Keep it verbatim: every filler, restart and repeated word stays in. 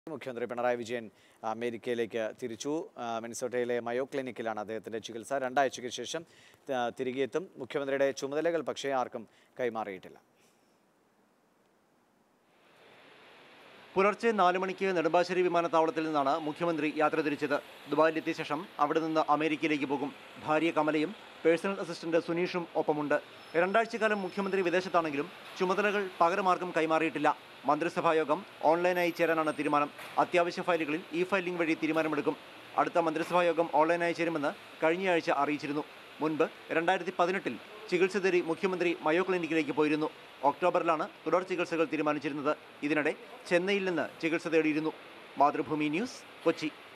മുഖ്യമന്ത്രി പിണറായി വിജയൻ അമേരിക്കയിലേക്ക് തിരിച്ചു. മിനിസോട്ടയിലെ മയോ ക്ലിനിക്കിലാണ് അദ്ദേഹത്തിൻ്റെ ചികിത്സ. രണ്ടാഴ്ചയ്ക്ക് ശേഷം തിരികെ എത്തും. മുഖ്യമന്ത്രിയുടെ ചുമതലകൾ പക്ഷേ ആർക്കും കൈമാറിയിട്ടില്ല. പുലർച്ചെ നാല് മണിക്ക് നെടുമ്പാശ്ശേരി വിമാനത്താവളത്തിൽ നിന്നാണ് മുഖ്യമന്ത്രി യാത്ര തിരിച്ചത്. ദുബായിലെത്തിയ ശേഷം അവിടെ നിന്ന് അമേരിക്കയിലേക്ക് പോകും. ഭാര്യ കമലയും പേഴ്സണൽ അസിസ്റ്റന്റ് സുനീഷും ഒപ്പമുണ്ട്. രണ്ടാഴ്ചക്കാലം മുഖ്യമന്ത്രി വിദേശത്താണെങ്കിലും ചുമതലകൾ പകരമാർക്കും കൈമാറിയിട്ടില്ല. മന്ത്രിസഭാ യോഗം ഓൺലൈനായി ചേരാനാണ് തീരുമാനം. അത്യാവശ്യ ഫയലുകളിൽ ഇ ഫയലിംഗ് വഴി തീരുമാനമെടുക്കും. അടുത്ത മന്ത്രിസഭാ യോഗം ഓൺലൈനായി ചേരുമെന്ന് കഴിഞ്ഞയാഴ്ച അറിയിച്ചിരുന്നു. മുൻപ് രണ്ടായിരത്തി പതിനെട്ടിൽ ചികിത്സ തേടി മുഖ്യമന്ത്രി മയോ ക്ലിനിക്കിലേക്ക് പോയിരുന്നു. ഒക്ടോബറിലാണ് തുടർ ചികിത്സകൾ തീരുമാനിച്ചിരുന്നത്. ഇതിനിടെ ചെന്നൈയിൽ നിന്ന് ചികിത്സ തേടിയിരുന്നു. മാതൃഭൂമി ന്യൂസ്, കൊച്ചി.